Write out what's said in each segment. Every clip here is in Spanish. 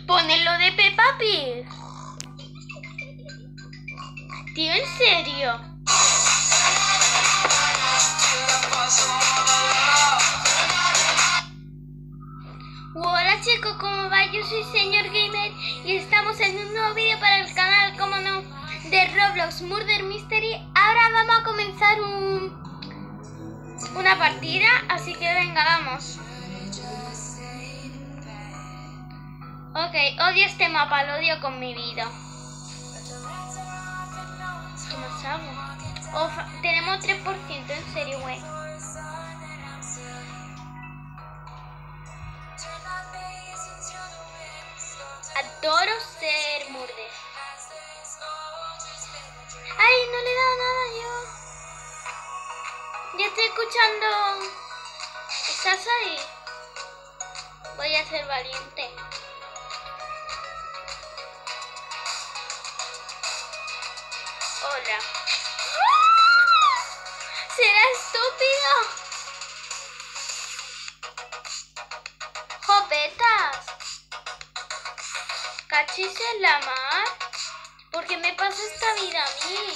Ponelo de Peppa Pig. Tío, ¿en serio? Hola chicos, ¿cómo va? Yo soy Señor Gamer y estamos en un nuevo vídeo para el canal, como no, de Roblox Murder Mystery. Ahora vamos a comenzar una partida, así que venga, vamos. Ok, odio este mapa, lo odio con mi vida. ¿Qué más hago? Tenemos 3%, en serio, güey. Adoro ser Murder. ¡Ay, no le he dado nada yo! Ya estoy escuchando. ¿Estás ahí? Voy a ser valiente. Hola. ¡Ah! ¿Será estúpido? ¡Jopetas! ¿Cachis en la mar? ¿Por qué me pasa esta vida a mí?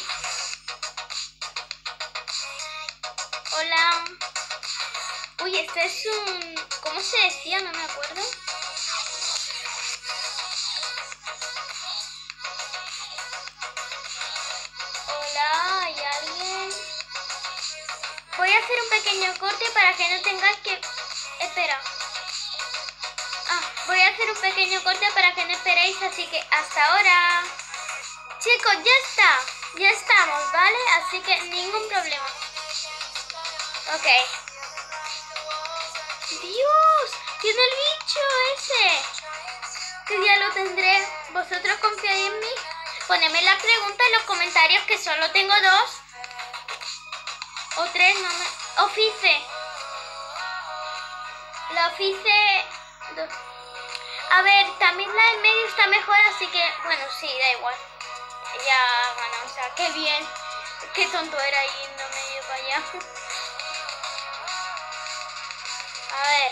Hola. Uy, este es un... ¿Cómo se decía? No me acuerdo. Hola, ¿hay alguien? Voy a hacer un pequeño corte para que no tengas que... Espera. Voy a hacer un pequeño corte para que no esperéis, así que hasta ahora. Chicos, ya está. Ya estamos, ¿vale? Así que ningún problema. Ok. ¡Dios! ¡Tiene el bicho ese! Que ya lo tendré. ¿Vosotros confiáis en mí? Ponedme la pregunta en los comentarios, que solo tengo 2 o 3, no me... Ofice. La Ofice 2. A ver, también la del medio está mejor, así que... Bueno, sí, da igual. Ya ganó, o sea, qué bien. Qué tonto era yendo medio para allá. A ver.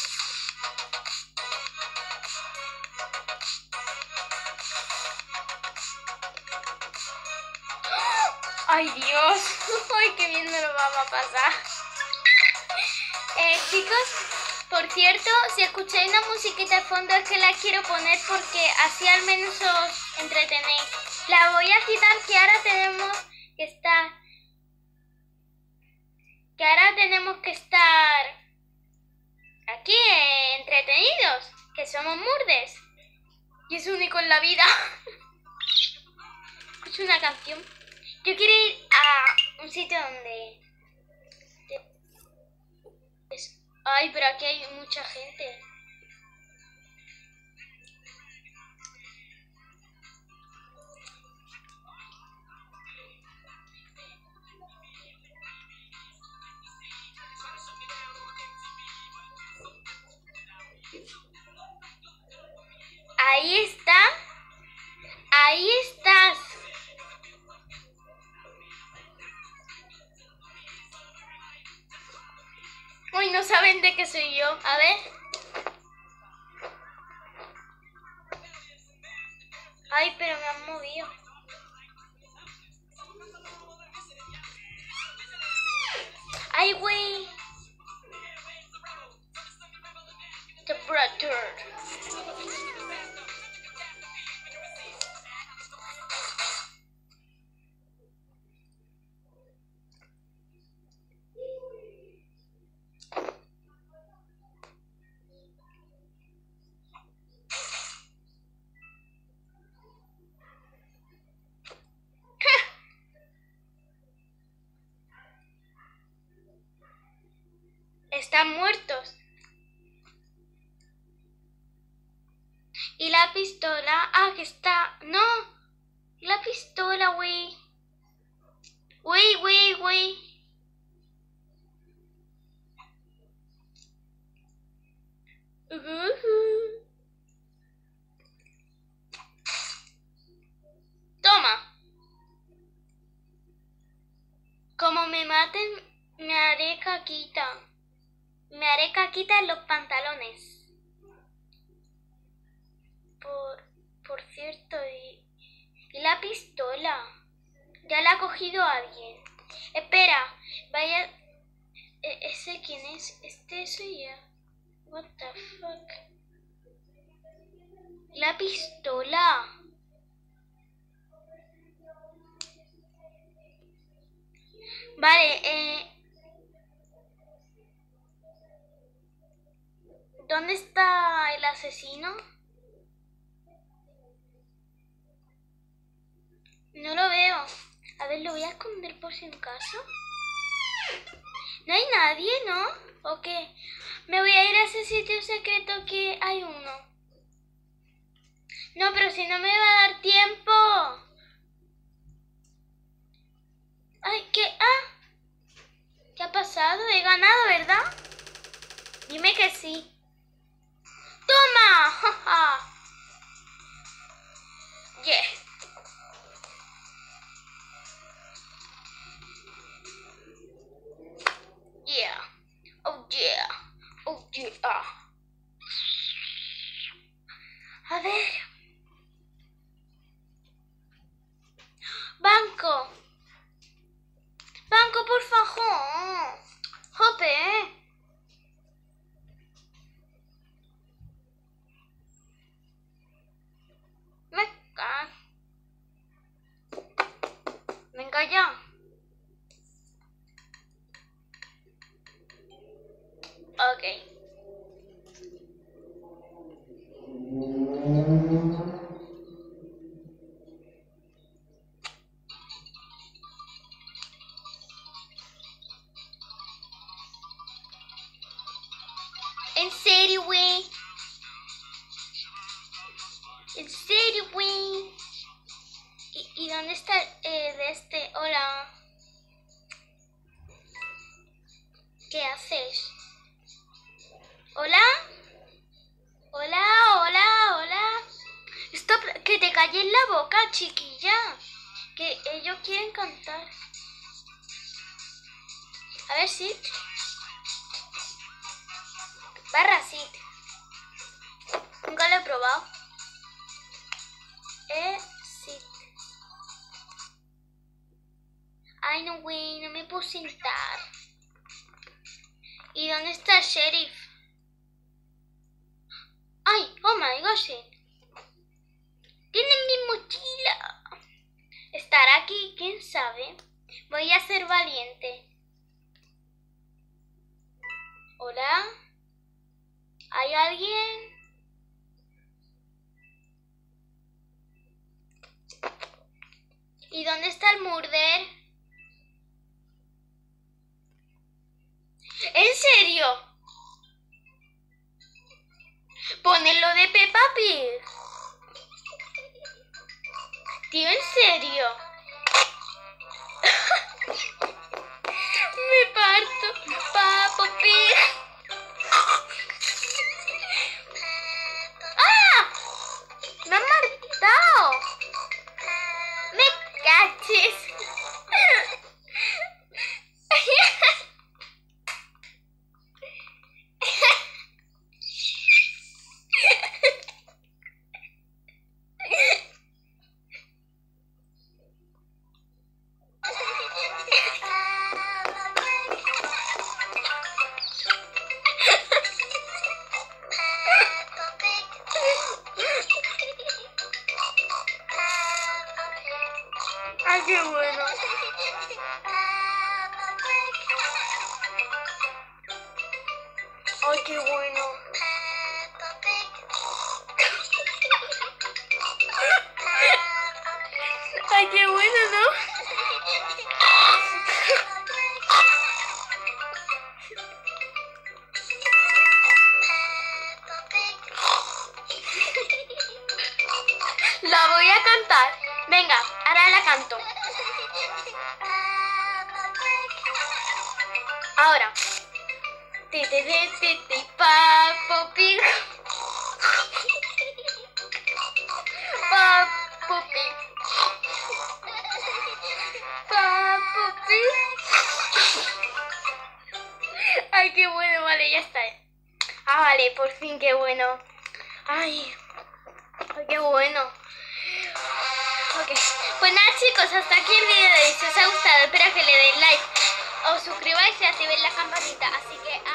¡Ay, Dios! ¡Ay, qué bien me lo vamos a pasar! Chicos, por cierto, si escucháis una musiquita de fondo es que la quiero poner porque así al menos os entretenéis. La voy a quitar, que ahora tenemos que estar... aquí entretenidos, que somos murdes. Y es único en la vida. Escucho una canción. Yo quiero ir a un sitio donde... Ay, pero aquí hay mucha gente. Ahí está. Ahí estás. Uy, no saben de qué soy yo. A ver. Ay, pero me han movido. Ay, güey. The Brother. Están muertos. Y la pistola... Ah, que está... No. La pistola, güey. Güey. Toma. Como me maten, me haré caquita. Me haré caquita en los pantalones. la pistola. Ya la ha cogido alguien. Espera, vaya... ¿Ese quién es? Este soy yo. What the fuck. La pistola. Vale, ¿dónde está el asesino? No lo veo. A ver, lo voy a esconder por si en caso. No hay nadie, ¿no? ¿O qué? Me voy a ir a ese sitio secreto que hay uno. No, pero si no me va a dar tiempo. Ay, ¿qué? Ah, ¿qué ha pasado? He ganado, ¿verdad? Dime que sí. ¡Toma! ¡Ja! Yeah. Yeah. Oh yeah. Oh yeah. A ver. Banco. Banco, por favor. Jope. Venga ya. Ok. ¿En serio, güey? ¿En serio, güey? ¿Y dónde está de este? Hola. ¿Qué haces? ¿Hola? Hola, hola, hola. Stop, que te calles la boca, chiquilla. Que ellos quieren cantar. A ver, sit. Barra sit. Nunca lo he probado. Sit. Ay, no, güey, no me puedo sentar. ¿Y dónde está el sheriff? Ay, oh my gosh. Tienen mi mochila. ¿Estará aquí? ¿Quién sabe? Voy a ser valiente. ¿Hola? ¿Hay alguien? ¿Y dónde está el murder? ¿En serio? Ponelo de Peppa Pig. Tío, ¿en serio? Me parto. Peppa Pig. ¡Ah! ¡Me han matado! ¡Me caches! ¡Ay, qué bueno! ¡Ay, qué bueno! ¡Ay, qué bueno, ¿no? La voy a cantar. Venga, ahora la canto. Ahora. Peppa Pig. Peppa Pig. Peppa Pig. Ay, qué bueno, vale, ya está. Ah, vale, por fin, qué bueno. Ay, qué bueno. Ok. Pues nada chicos, hasta aquí el video de hoy. Si os ha gustado, espero que le den like, os suscribáis y activéis la campanita. Así que